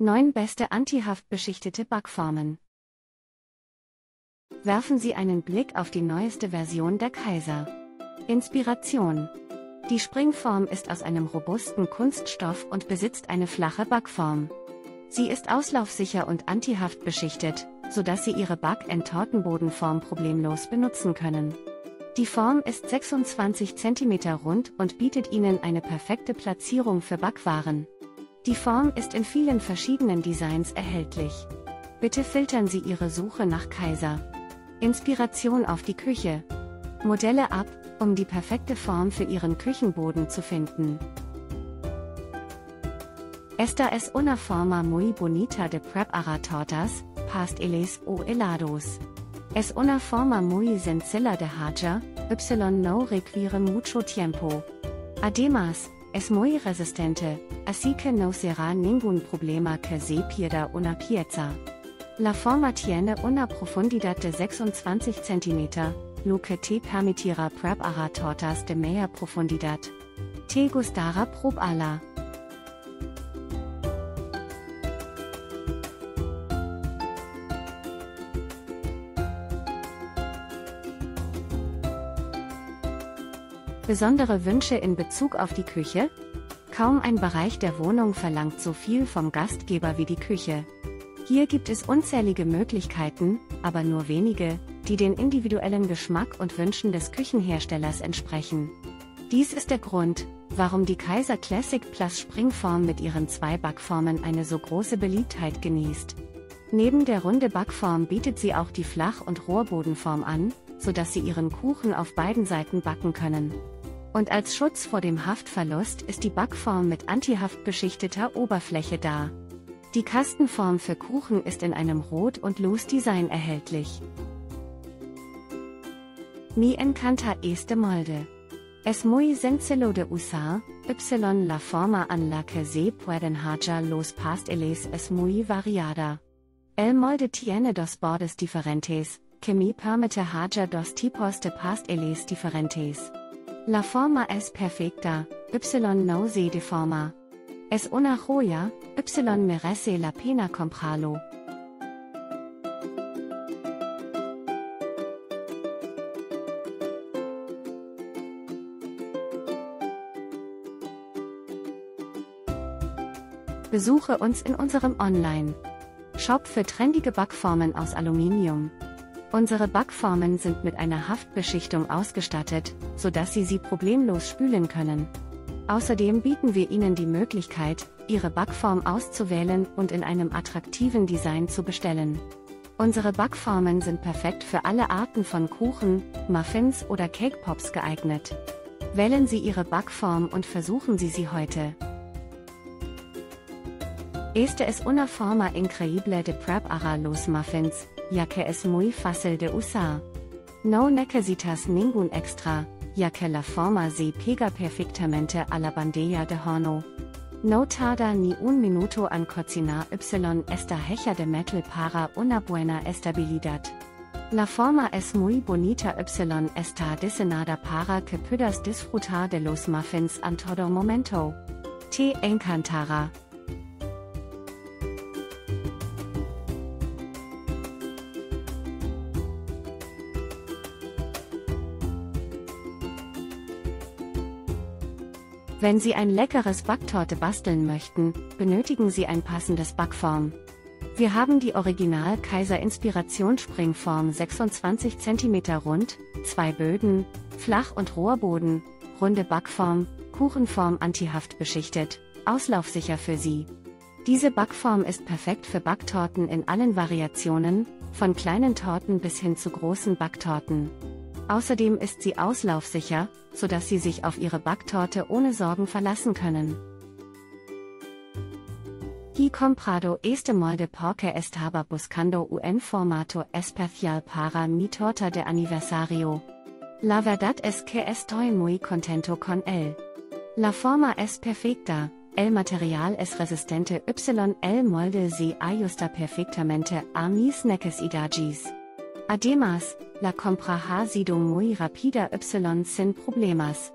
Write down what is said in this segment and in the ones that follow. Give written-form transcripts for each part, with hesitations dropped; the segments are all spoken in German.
9 beste antihaftbeschichtete Backformen. Werfen Sie einen Blick auf die neueste Version der Kaiser. Inspiration. Die Springform ist aus einem robusten Kunststoff und besitzt eine flache Backform. Sie ist auslaufsicher und antihaftbeschichtet, sodass Sie Ihre Back-and-Tortenbodenform problemlos benutzen können. Die Form ist 26 cm rund und bietet Ihnen eine perfekte Platzierung für Backwaren. Die Form ist in vielen verschiedenen Designs erhältlich. Bitte filtern Sie Ihre Suche nach Kaiser. Inspiration auf die Küche. Modelle ab, um die perfekte Form für Ihren Küchenboden zu finden. Esta es una forma muy bonita de preparar tortas, pasteles o helados. Es una forma muy sencilla de hacer, no requiere mucho tiempo. Además, es muy resistente, así que no será ningún problema que se pierda una pieza. La forma tiene una profundidad de 26 cm, lo que te permitirá preparar tortas de media profundidad. Te gustará probarla. Besondere Wünsche in Bezug auf die Küche? Kaum ein Bereich der Wohnung verlangt so viel vom Gastgeber wie die Küche. Hier gibt es unzählige Möglichkeiten, aber nur wenige, die den individuellen Geschmack und Wünschen des Küchenherstellers entsprechen. Dies ist der Grund, warum die Kaiser Classic Plus Springform mit ihren 2 Backformen eine so große Beliebtheit genießt. Neben der runde Backform bietet sie auch die Flach- und Rohrbodenform an, sodass Sie Ihren Kuchen auf beiden Seiten backen können. Und als Schutz vor dem Haftverlust ist die Backform mit antihaftbeschichteter Oberfläche da. Die Kastenform für Kuchen ist in einem Rot- und Loose-Design erhältlich. Me encanta este molde. Es muy sencillo de usar, la forma en la que se pueden hacer los pasteles es muy variada. El molde tiene dos bordes diferentes, que me permite hacer dos tipos de pasteles diferentes. La forma es perfecta, no se deforma. Es una joya, merece la pena comprarlo. Besuche uns in unserem Online-Shop für trendige Backformen aus Aluminium. Unsere Backformen sind mit einer Haftbeschichtung ausgestattet, sodass Sie sie problemlos spülen können. Außerdem bieten wir Ihnen die Möglichkeit, Ihre Backform auszuwählen und in einem attraktiven Design zu bestellen. Unsere Backformen sind perfekt für alle Arten von Kuchen, Muffins oder Cake Pops geeignet. Wählen Sie Ihre Backform und versuchen Sie sie heute. Esta es una forma increíble de preparar los muffins, ya que es muy fácil de usar. No necesitas ningún extra, ya que la forma se pega perfectamente a la bandeja de horno. No tarda ni un minuto en cocinar esta hecha de metal para una buena estabilidad. La forma es muy bonita está diseñada para que puedas disfrutar de los muffins en todo momento. Te encantará. Wenn Sie ein leckeres Backtorte basteln möchten, benötigen Sie ein passendes Backform. Wir haben die Original Kaiser Inspiration Springform 26 cm rund, 2 Böden, Flach- und Rohrboden, runde Backform, Kuchenform antihaft beschichtet, auslaufsicher für Sie. Diese Backform ist perfekt für Backtorten in allen Variationen, von kleinen Torten bis hin zu großen Backtorten. Außerdem ist sie auslaufsicher, sodass Sie sich auf Ihre Backtorte ohne Sorgen verlassen können. He comprado este molde porque estaba buscando un formato especial para mi torta de aniversario. La verdad es que estoy muy contento con él. La forma es perfecta, el material es resistente el molde se ajusta perfectamente a mis necesidades. Además, la compra ha sido muy rápida sin problemas.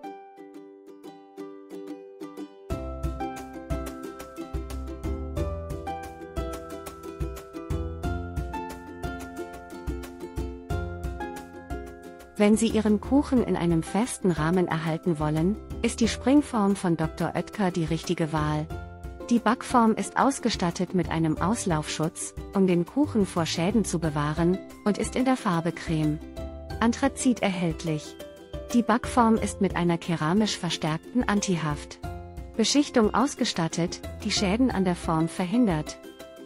Wenn Sie Ihren Kuchen in einem festen Rahmen erhalten wollen, ist die Springform von Dr. Oetker die richtige Wahl. Die Backform ist ausgestattet mit einem Auslaufschutz, um den Kuchen vor Schäden zu bewahren, und ist in der Farbe Creme Anthrazit erhältlich. Die Backform ist mit einer keramisch verstärkten Antihaft-Beschichtung ausgestattet, die Schäden an der Form verhindert.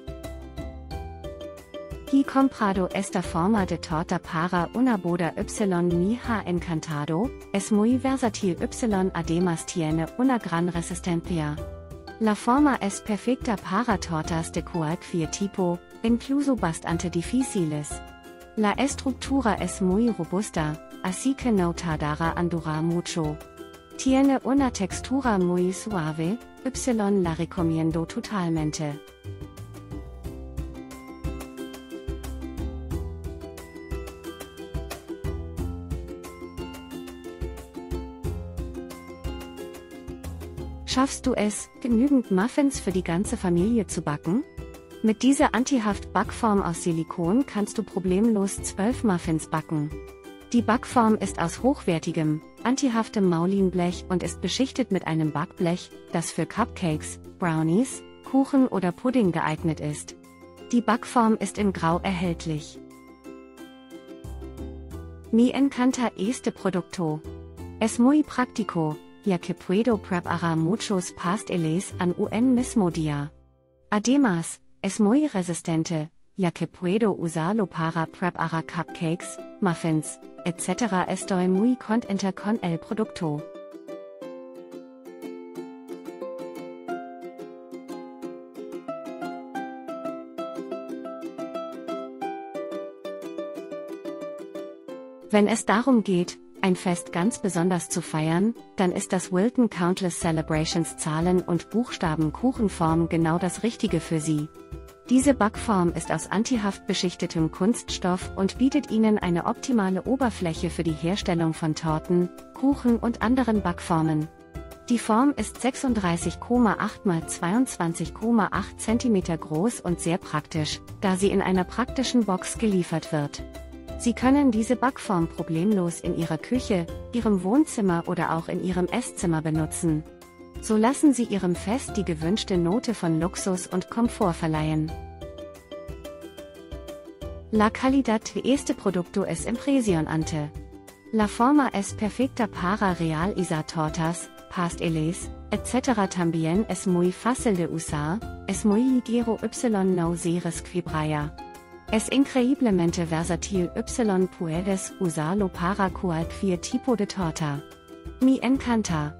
He comprado esta forma de torta para una boda mi ha encantado, es muy versátil además tiene una gran resistencia. La forma es perfecta para tortas de cualquier tipo, incluso bastante difíciles. La estructura es muy robusta, así que no tardará en durar mucho. Tiene una textura muy suave, la recomiendo totalmente. Schaffst du es, genügend Muffins für die ganze Familie zu backen? Mit dieser Antihaft-Backform aus Silikon kannst du problemlos 12 Muffins backen. Die Backform ist aus hochwertigem, antihaftem Maulinblech und ist beschichtet mit einem Backblech, das für Cupcakes, Brownies, Kuchen oder Pudding geeignet ist. Die Backform ist in Grau erhältlich. Me encanta este producto. Es muy práctico, ya que puedo preparar muchos pasteles en un mismo día. Además, es muy resistente, ya que puedo usarlo para preparar cupcakes, muffins, etc. Estoy muy contenta con el producto. Wenn es darum geht, ein Fest ganz besonders zu feiern, dann ist das Wilton Countless Celebrations Zahlen- und Buchstaben-Kuchenform genau das Richtige für Sie. Diese Backform ist aus antihaft beschichtetem Kunststoff und bietet Ihnen eine optimale Oberfläche für die Herstellung von Torten, Kuchen und anderen Backformen. Die Form ist 36,8 x 22,8 cm groß und sehr praktisch, da sie in einer praktischen Box geliefert wird. Sie können diese Backform problemlos in Ihrer Küche, Ihrem Wohnzimmer oder auch in Ihrem Esszimmer benutzen. So lassen Sie Ihrem Fest die gewünschte Note von Luxus und Komfort verleihen. La calidad de este producto es impresionante. La forma es perfecta para realizar tortas, pasteles, etc. También es muy fácil de usar, es muy ligero no se resquebraja. Es increíblemente versátil puedes usarlo para cualquier tipo de torta. Me encanta.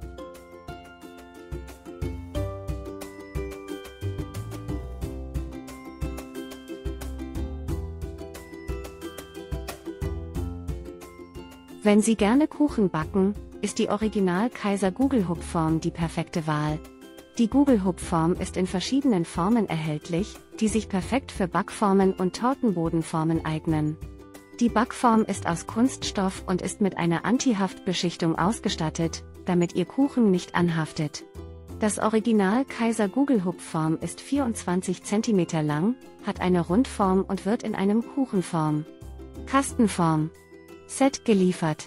Wenn Sie gerne Kuchen backen, ist die Original Kaiser Gugelhupfform die perfekte Wahl. Die Gugelhupfform ist in verschiedenen Formen erhältlich, die sich perfekt für Backformen und Tortenbodenformen eignen. Die Backform ist aus Kunststoff und ist mit einer Antihaftbeschichtung ausgestattet, damit Ihr Kuchen nicht anhaftet. Das Original Kaiser Gugelhupfform ist 24 cm lang, hat eine Rundform und wird in einem Kuchenform Kastenform Set geliefert.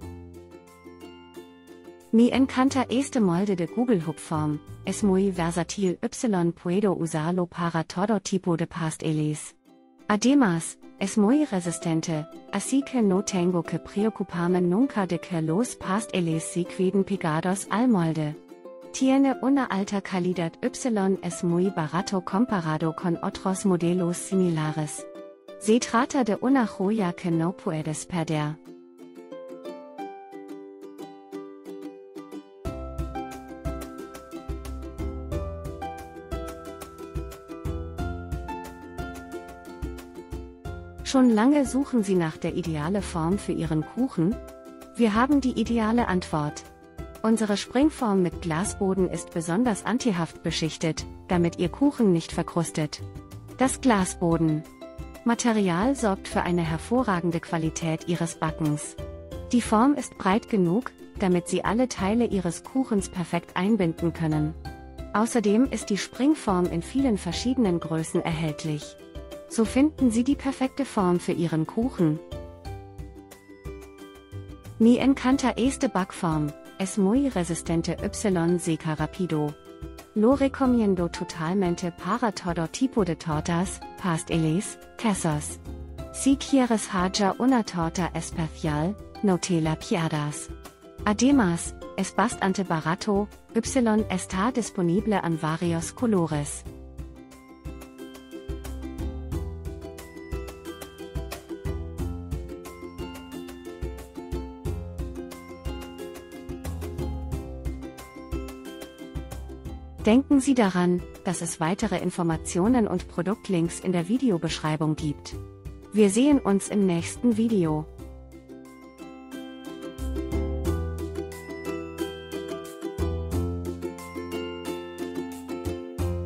Me encanta este molde de Gugelhupfform, es muy versátil puedo usarlo para todo tipo de pasteles. Además, es muy resistente, así que no tengo que preocuparme nunca de que los pasteles se queden pegados al molde. Tiene una alta calidad es muy barato comparado con otros modelos similares. Se trata de una joya que no puedes perder. Schon lange suchen Sie nach der idealen Form für Ihren Kuchen? Wir haben die ideale Antwort. Unsere Springform mit Glasboden ist besonders antihaft beschichtet, damit Ihr Kuchen nicht verkrustet. Das Glasboden-Material sorgt für eine hervorragende Qualität Ihres Backens. Die Form ist breit genug, damit Sie alle Teile Ihres Kuchens perfekt einbinden können. Außerdem ist die Springform in vielen verschiedenen Größen erhältlich. So finden Sie die perfekte Form für Ihren Kuchen. Mi encanta este backform, es muy resistente y seca rápido. Lo recomiendo totalmente para todo tipo de tortas, pasteles, quesos. Si quieres hacer una torta especial, no te la pierdas. Además, es bastante barato, está disponible en varios colores. Denken Sie daran, dass es weitere Informationen und Produktlinks in der Videobeschreibung gibt. Wir sehen uns im nächsten Video.